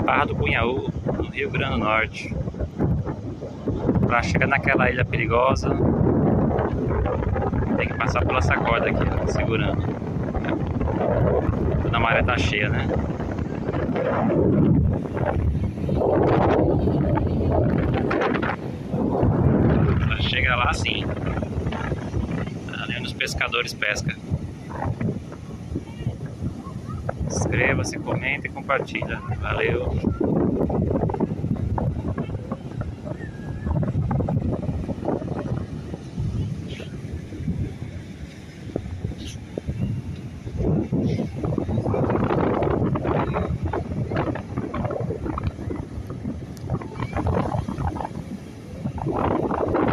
Barra do Cunhaú, no Rio Grande do Norte. Para chegar naquela ilha perigosa, tem que passar pela essa corda aqui, ó, segurando. Quando a maré tá cheia, né? Pra chegar lá sim, ali onde os pescadores pescam. Inscreva-se, comenta e compartilha. Valeu!